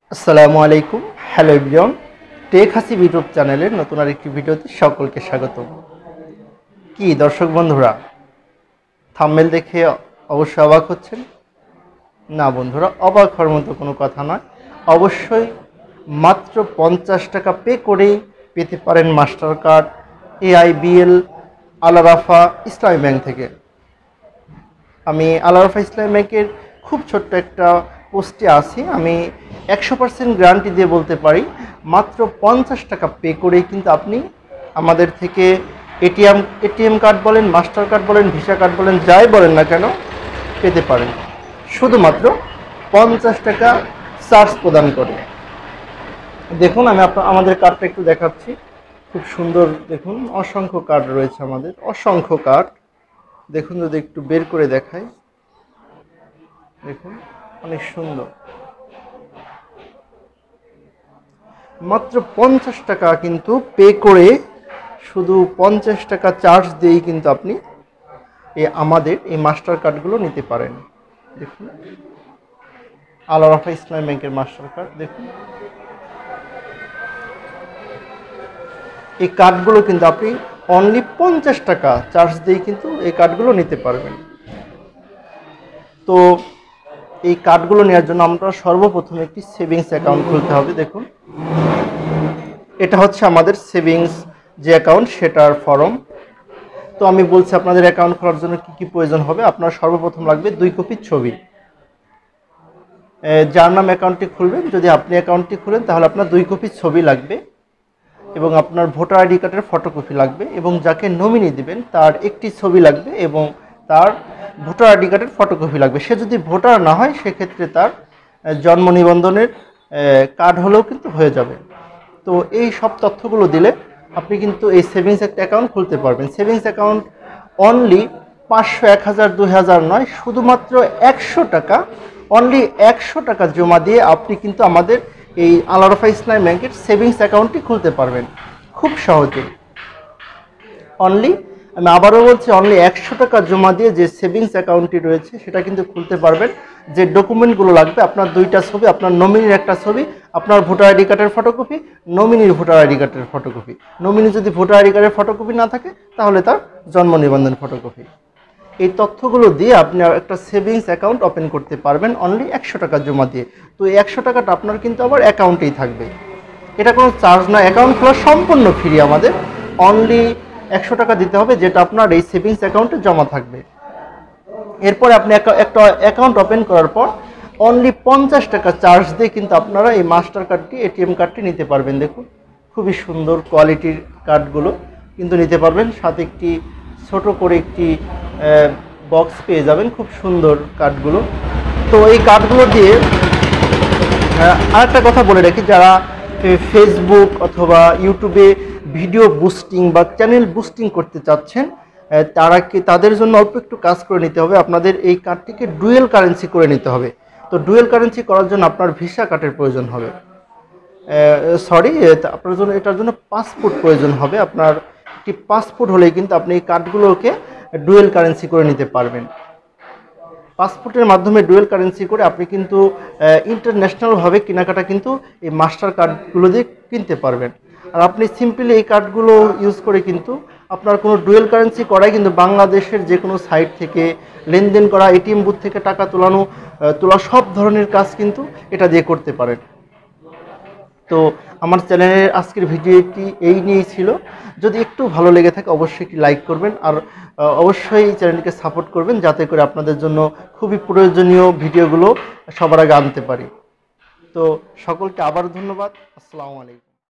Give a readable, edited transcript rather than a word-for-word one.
আসসালামু আলাইকুম। Hello everyone, tech Hasib YouTube চ্যানেলের নতুন আরেকটি ভিডিওতে সকলকে স্বাগত। কি দর্শক বন্ধুরা, থাম্বনেল দেখে অবশ্যই অবাক হচ্ছেন? না বন্ধুরা, অবাক হওয়ার মতো কোনো কথা নয়। অবশ্যই মাত্র 50 টাকা পে করেই পেতে পারেন Mastercard AIBL Al Arafah Islami bank থেকে। আমি আল আরাফা ইসলামী ব্যাংকের খুব ছোট্ট একটা পোস্টে আছি। আমি 100% গ্যারান্টি দিয়ে বলতে পারি, মাত্র 50 টাকা পে করেই কিন্তু আপনি আমাদের থেকে এটিএম কার্ড বলেন, মাস্টার কার্ড বলেন, ভিসা কার্ড বলেন, যাই বলেন না কেন পেতে পারেন, শুধুমাত্র 50 টাকা চার্জ প্রদান করে। দেখুন, আমি আমাদের কার্ডটা একটু দেখাচ্ছি। খুব সুন্দর, দেখুন অসংখ্য কার্ড রয়েছে, আমাদের অসংখ্য কার্ড। দেখুন, যদি একটু বের করে দেখাই, দেখুন অনেক সুন্দর। মাত্র 50 টাকা কিন্তু পে করে, শুধু 50 টাকা চার্জ দিয়েই কিন্তু আপনি আমাদের এই মাস্টার কার্ডগুলো নিতে পারেন। দেখুন, আল আরাফা ইসলামী ব্যাংকের মাস্টার কার্ড। দেখুন, এই কার্ডগুলো কিন্তু আপনি অনলি 50 টাকা চার্জ দিয়েই কিন্তু এই কার্ডগুলো নিতে পারবেন। তো এই কার্ডগুলো নেওয়ার জন্য আমরা সর্বপ্রথম একটি সেভিংস অ্যাকাউন্ট খুলতে হবে। দেখুন, এটা হচ্ছে আমাদের সেভিংস যে অ্যাকাউন্ট, সেটার ফর্ম। তো আমি বলছি আপনাদের অ্যাকাউন্ট খোলার জন্য কি কি প্রয়োজন হবে। আপনার সর্বপ্রথম লাগবে 2 কপি ছবি। যার নাম অ্যাকাউন্টটি খুলবেন, যদি আপনি অ্যাকাউন্টটি খুলেন তাহলে আপনার 2 কপি ছবি লাগবে, এবং আপনার ভোটার আইডি কার্ডের ফটোকপি লাগবে, এবং যাকে নমিনি দিবেন তার একটি ছবি লাগবে, এবং তার ভোটার আইডি কার্ডের ফটোকপি লাগবে। সে যদি ভোটার না হয় সেক্ষেত্রে তার জন্ম নিবন্ধনের কার্ড হলেও কিন্তু হয়ে যাবে। তো এই সব তথ্যগুলো দিলে আপনি কিন্তু এই সেভিংস একটা অ্যাকাউন্ট খুলতে পারবেন। সেভিংস অ্যাকাউন্ট অনলি 500, 1000, 2000 নয়, শুধুমাত্র 100 টাকা, অনলি 100 টাকা জমা দিয়ে আপনি কিন্তু আমাদের এই আল আরাফা ইসলামী ব্যাংকের সেভিংস অ্যাকাউন্টটি খুলতে পারবেন খুব সহজে। অনলি, আমি আবারও বলছি, অনলি 100 টাকা জমা দিয়ে যে সেভিংস অ্যাকাউন্টটি রয়েছে সেটা কিন্তু খুলতে পারবেন। যে ডকুমেন্টগুলো লাগবে, আপনার 2টা ছবি, আপনার নমিনির একটা ছবি, আপনার ভোটার আইডি কার্ডের ফটোকপি, নমিনির ভোটার আইডি কার্ডের ফটোকপি। নমিনি যদি ভোটার আইডি কার্ডের ফটোকপি না থাকে তাহলে তার জন্ম নিবন্ধন ফটোকপি। এই তথ্যগুলো দিয়ে আপনি একটা সেভিংস অ্যাকাউন্ট ওপেন করতে পারবেন অনলি 100 টাকা জমা দিয়ে। তো এই 100 টাকাটা আপনার কিন্তু আবার অ্যাকাউন্টেই থাকবে, এটা কোনো চার্জ না। অ্যাকাউন্ট খোলা সম্পূর্ণ ফ্রি, আমাদের অনলি 100 টাকা দিতে হবে, যেটা আপনার এই সেভিংস অ্যাকাউন্টে জমা থাকবে। এরপর আপনি একটা অ্যাকাউন্ট ওপেন করার পর অনলি 50 টাকা চার্জ দিয়ে কিন্তু আপনারা এই মাস্টার কার্ডটি, এটিএম কার্ডটি নিতে পারবেন। দেখুন, খুবই সুন্দর কোয়ালিটির কার্ডগুলো কিন্তু নিতে পারবেন। সাথে একটি ছোট করে একটি বক্স পেয়ে যাবেন, খুব সুন্দর কার্ডগুলো। তো এই কার্ডগুলো দিয়ে আরেকটা কথা বলে রাখি, যারা ফেসবুক অথবা ইউটিউবে ভিডিও বুস্টিং বা চ্যানেল বুস্টিং করতে চাচ্ছেন, তাদের জন্য অল্প একটু কাজ করে নিতে হবে। আপনাদের এই কার্ডটিকে ডুয়েল কারেন্সি করে নিতে হবে। তো ডুয়েল কারেন্সি করার জন্য আপনার ভিসা কার্ডের প্রয়োজন হবে, আপনার জন্য এটার জন্য পাসপোর্ট প্রয়োজন হবে। আপনার একটি পাসপোর্ট হলেই কিন্তু আপনি এই কার্ডগুলোকে ডুয়েল কারেন্সি করে নিতে পারবেন। পাসপোর্টের মাধ্যমে ডুয়েল কারেন্সি করে আপনি কিন্তু ইন্টারন্যাশনালভাবে কেনাকাটা কিন্তু এই মাস্টার কার্ডগুলো দিয়ে কিনতে পারবেন। আর আপনি সিম্পলি এই কার্ডগুলো ইউজ করে কিন্তু আপনার কোনো ডুয়েল কারেন্সি করাই কিন্তু বাংলাদেশের যে কোনো সাইট থেকে লেনদেন করা, এটিএম বুথ থেকে টাকা তোলা সব ধরনের কাজ কিন্তু এটা দিয়ে করতে পারেন। তো আমার চ্যানেলের আজকের ভিডিওটি এই নিয়েই ছিল। যদি একটু ভালো লেগে থাকে অবশ্যই একটি লাইক করবেন, আর অবশ্যই চ্যানেলটিকে সাপোর্ট করবেন, যাতে করে আপনাদের জন্য খুবই প্রয়োজনীয় ভিডিওগুলো সবার আগে আনতে পারি। তো সকলকে আবার ধন্যবাদ। আসসালামু আলাইকুম।